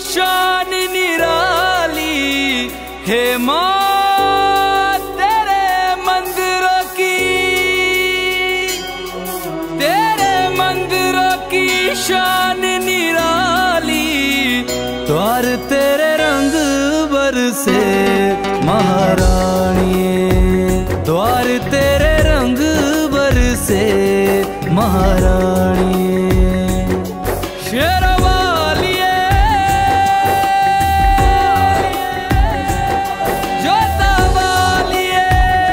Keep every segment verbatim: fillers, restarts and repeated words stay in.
शान निराली, हे माँ तेरे मंदिरों की, तेरे मंदिरों की शान निराली। द्वार तेरे रंग बरसे महारानी, द्वार तेरे रंग बरसे महारानी। शेरवालिए जोतावालिए,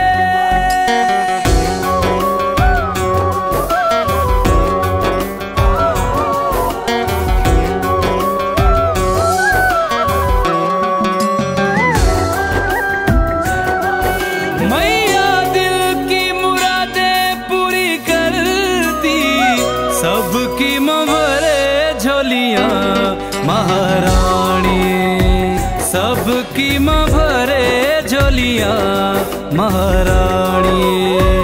मैया दिल की मुरादें पूरी करती, सबकी मभरे झोलियां महारानी, सबकी मभरे झोलियां महारानी।